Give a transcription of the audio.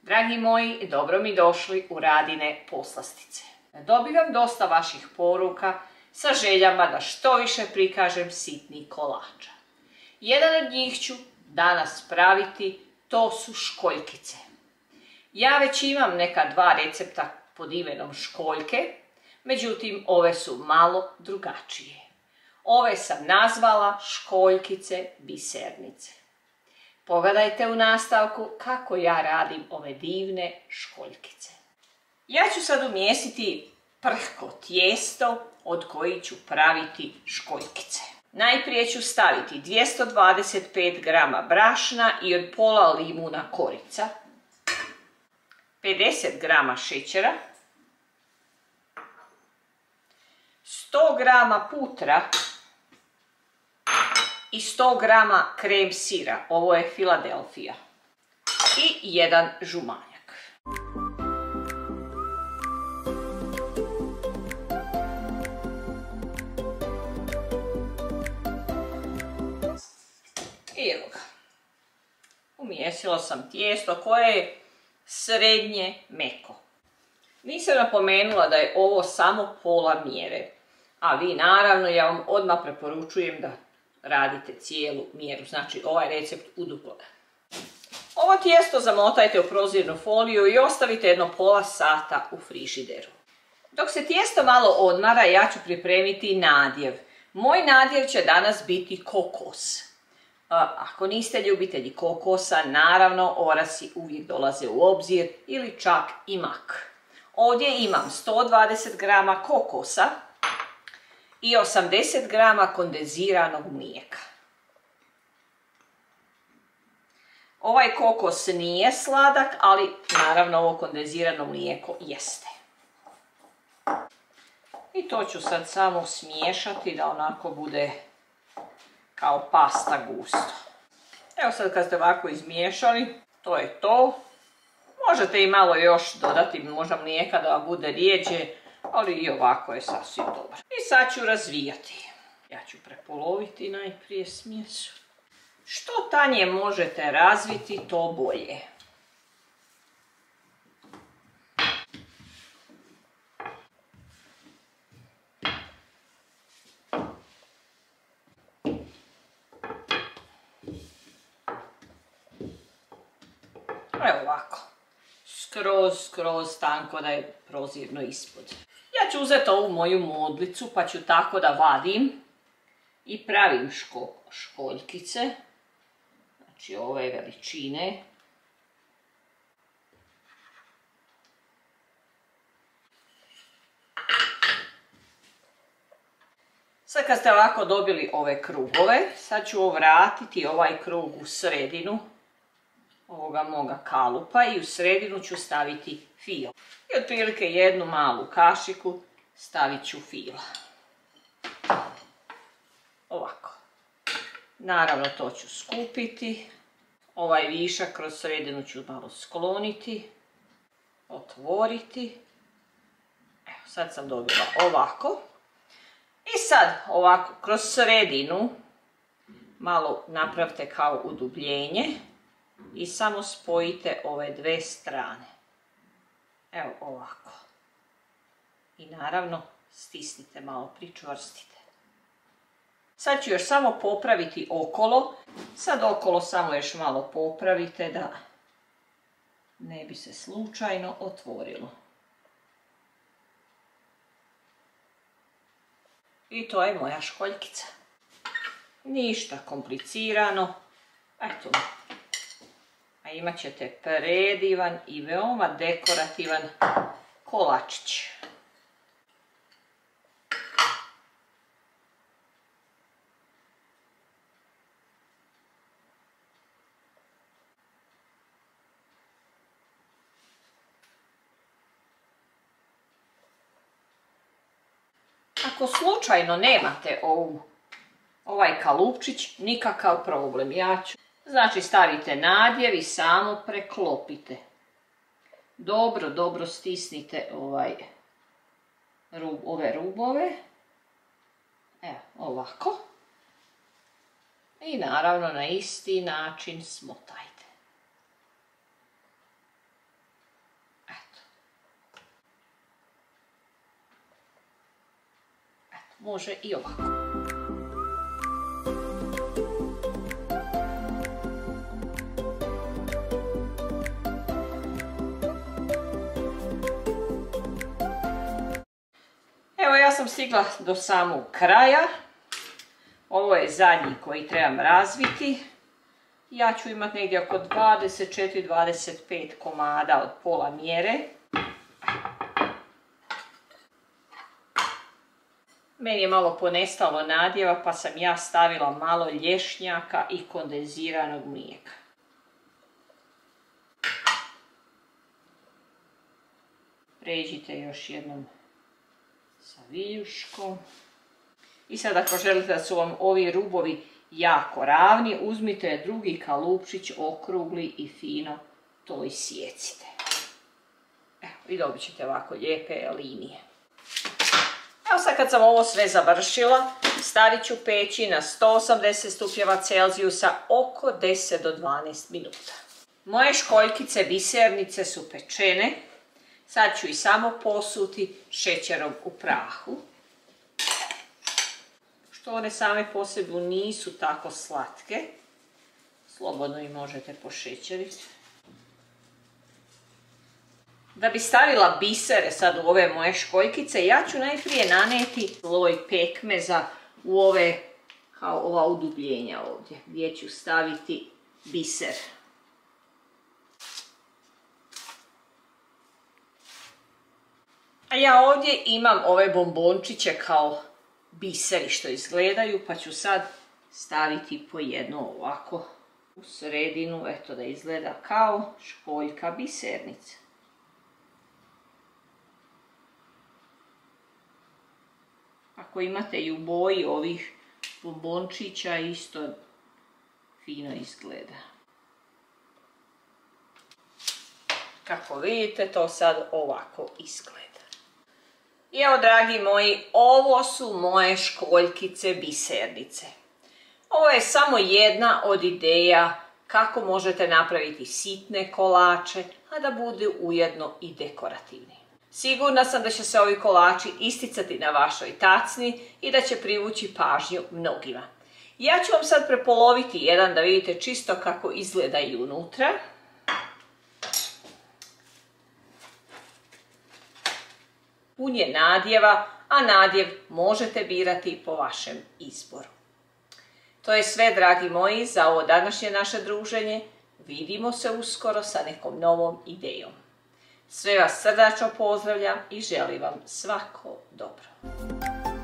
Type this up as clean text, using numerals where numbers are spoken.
Dragi moji, dobro mi došli u Radine poslastice. Dobivam dosta vaših poruka sa željama da što više prikažem sitnih kolača. Jedan od njih ću danas praviti, to su školjkice. Ja već imam neka dva recepta pod imenom školjke, međutim ove su malo drugačije. Ove sam nazvala školjkice bisernice. Pogledajte u nastavku kako ja radim ove divne školjkice. Ja ću sad umjesiti prhko tijesto od kojih ću praviti školjkice. Najprije ću staviti 225 g brašna i od pola limuna korica, 50 g šećera, 100 g putra i 100 g krem sira, ovo je Filadelfija, i jedan žumanjak. I evo ga. Umjesila sam tijesto koje je srednje meko. Nisam napomenula da je ovo samo pola mjere, a vi naravno, ja vam odmah preporučujem da radite cijelu mjeru, znači ovaj recept u duplo. Ovo tijesto zamotajte u prozirnu foliju i ostavite jedno pola sata u frižideru. Dok se tijesto malo odmara, ja ću pripremiti nadjev. Moj nadjev će danas biti kokos. Ako niste ljubitelji kokosa, naravno orasi uvijek dolaze u obzir ili čak i mak. Ovdje imam 120 g kokosa i 80 g kondenziranog mlijeka. Ovaj kokos nije sladak, ali naravno ovo kondenzirano mlijeko jeste. I to ću sad samo smiješati da onako bude kao pasta gusto. Evo sad kad ste ovako izmiješali, to je to. Možete i malo još dodati možda mlijeka da bude rijeđe, ali i ovako je sasvim dobro. I sad ću razvijati. Ja ću prepoloviti najprije smjes. Što tanje možete razviti, to bolje. Evo ovako. Skroz tanko da je prozirno ispod. Ja ću uzeti ovu moju modlicu pa ću tako da vadim i pravim školjkice. Znači ove veličine. Sad kad ste ovako dobili ove krugove, sad ću vratiti ovaj krug u sredinu ovoga moga kalupa i u sredinu ću staviti fil. I otprilike jednu malu kašiku stavit ću fila. Ovako. Naravno to ću skupiti. Ovaj višak kroz sredinu ću malo skloniti. Otvoriti. Evo, sad sam dobila ovako. I sad ovako kroz sredinu malo napravite kao udubljenje. I samo spojite ove dve strane. Evo ovako. I naravno stisnite malo, pričvrstite. Sad ću još samo popraviti okolo. Sad okolo samo još malo popravite da ne bi se slučajno otvorilo. I to je moja školjkica. Ništa komplicirano. Eto. A imat ćete predivan i veoma dekorativan kolačić. Ako slučajno nemate ovaj kalupčić, nikakav problem. Znači stavite nadjev i samo preklopite. Dobro stisnite ove rubove. Evo, ovako. I naravno na isti način smotajte. može i ovako. Evo, ja sam stigla do samog kraja. Ovo je zadnji koji trebam razviti. Ja ću imati negdje oko 24-25 komada od pola mjere. Meni je malo ponestalo nadjeva pa sam ja stavila malo lješnjaka i kondenziranog mlijeka. Pređite još jednom sa viljuškom. I sad ako želite da su vam ovi rubovi jako ravni, uzmite drugi kalupčić, okrugli i fino to isjecite. Evo, i dobit ćete ovako lijepe linije. Evo sad kad sam ovo sve završila, stavit ću peći na 180 stupnjeva Celzijusa oko 10 do 12 minuta. Moje školjkice bisernice su pečene. Sad ću ih samo posuti šećerom u prahu. Što one same po sebi nisu tako slatke, slobodno ih možete pošećeriti. Da bi stavila bisere sad u ove moje školjkice, ja ću najprije naneti sloj pekmeza u ova udubljenja ovdje, gdje ću staviti biser. A ja ovdje imam ove bombončiće kao biseri što izgledaju, pa ću sad staviti po jedno ovako u sredinu, eto da izgleda kao školjka bisernice. Ako imate i u boji ovih bombončića, isto fino izgleda. Kako vidite, to sad ovako izgleda. I evo, dragi moji, ovo su moje školjkice bisernice. Ovo je samo jedna od ideja kako možete napraviti sitne kolače, a da budu ujedno i dekorativni. Sigurna sam da će se ovi kolači isticati na vašoj tacni i da će privući pažnju mnogima. Ja ću vam sad prepoloviti jedan da vidite čisto kako izgleda i unutra. Pun je nadjeva, a nadjev možete birati po vašem izboru. To je sve, dragi moji, za ovo današnje naše druženje. Vidimo se uskoro sa nekom novom idejom. Sve vas srdačno pozdravljam i želim vam svako dobro.